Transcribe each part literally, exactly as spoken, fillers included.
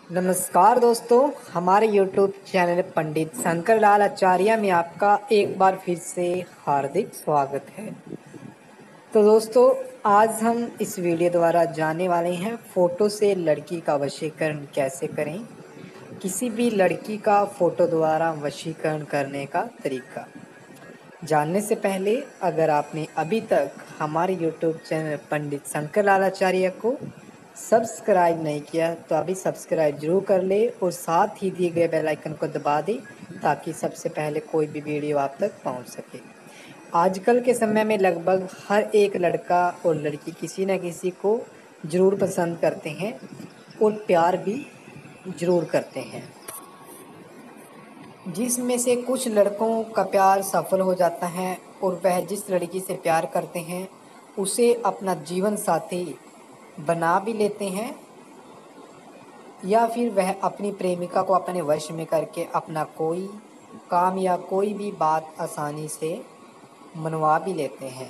नमस्कार दोस्तों, हमारे यूट्यूब चैनल पंडित शंकर लाल आचार्य में आपका एक बार फिर से हार्दिक स्वागत है। तो दोस्तों, आज हम इस वीडियो द्वारा जानने वाले हैं फोटो से लड़की का वशीकरण कैसे करें। किसी भी लड़की का फोटो द्वारा वशीकरण करने का तरीका जानने से पहले अगर आपने अभी तक हमारे यूट्यूब चैनल पंडित शंकर लाल आचार्य को सब्सक्राइब नहीं किया तो अभी सब्सक्राइब जरूर कर ले और साथ ही दिए गए बेल आइकन को दबा दें ताकि सबसे पहले कोई भी वीडियो आप तक पहुंच सके। आजकल के समय में लगभग हर एक लड़का और लड़की किसी न किसी को ज़रूर पसंद करते हैं और प्यार भी ज़रूर करते हैं, जिसमें से कुछ लड़कों का प्यार सफल हो जाता है और वह जिस लड़की से प्यार करते हैं उसे अपना जीवन साथी बना भी लेते हैं, या फिर वह अपनी प्रेमिका को अपने वश में करके अपना कोई काम या कोई भी बात आसानी से मनवा भी लेते हैं।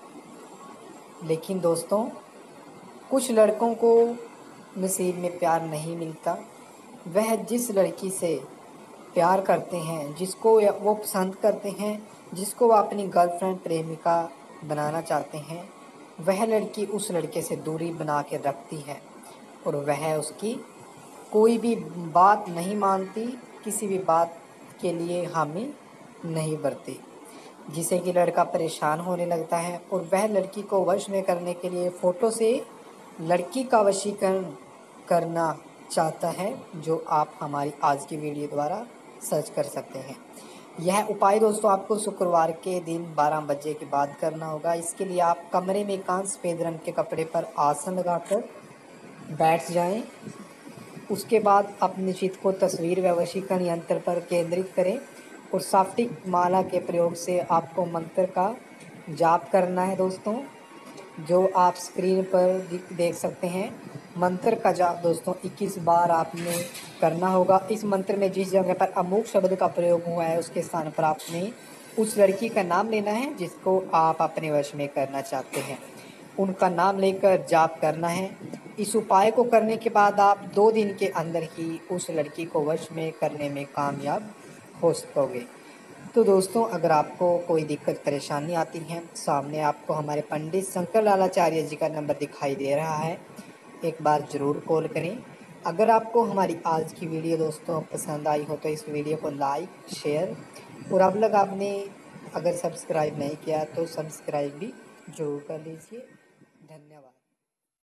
लेकिन दोस्तों, कुछ लड़कों को नसीब में प्यार नहीं मिलता। वह जिस लड़की से प्यार करते हैं, जिसको वो पसंद करते हैं, जिसको वो अपनी गर्लफ्रेंड प्रेमिका बनाना चाहते हैं, वह लड़की उस लड़के से दूरी बना के रखती है और वह उसकी कोई भी बात नहीं मानती, किसी भी बात के लिए हामी नहीं भरती, जिससे कि लड़का परेशान होने लगता है और वह लड़की को वश में करने के लिए फ़ोटो से लड़की का वशीकरण करना चाहता है, जो आप हमारी आज की वीडियो द्वारा सर्च कर सकते हैं। यह उपाय दोस्तों आपको शुक्रवार के दिन बारह बजे के बाद करना होगा। इसके लिए आप कमरे में एकांत सफ़ेद रंग के कपड़े पर आसन लगाकर बैठ जाएं। उसके बाद अपने चित्त को तस्वीर व वशीकरण यंत्र पर केंद्रित करें और साफ्टिक माला के प्रयोग से आपको मंत्र का जाप करना है दोस्तों, जो आप स्क्रीन पर देख सकते हैं। मंत्र का जाप दोस्तों इक्कीस बार आपने करना होगा। इस मंत्र में जिस जगह पर अमुक शब्द का प्रयोग हुआ है उसके स्थान पर आपने उस लड़की का नाम लेना है जिसको आप अपने वश में करना चाहते हैं, उनका नाम लेकर जाप करना है। इस उपाय को करने के बाद आप दो दिन के अंदर ही उस लड़की को वश में करने में कामयाब हो सकोगे। तो दोस्तों, अगर आपको कोई दिक्कत परेशानी आती है, सामने आपको हमारे पंडित शंकर लाल आचार्य जी का नंबर दिखाई दे रहा है, एक बार ज़रूर कॉल करें। अगर आपको हमारी आज की वीडियो दोस्तों पसंद आई हो तो इस वीडियो को लाइक शेयर और अब तक आपने अगर सब्सक्राइब नहीं किया तो सब्सक्राइब भी जरूर कर लीजिए। धन्यवाद।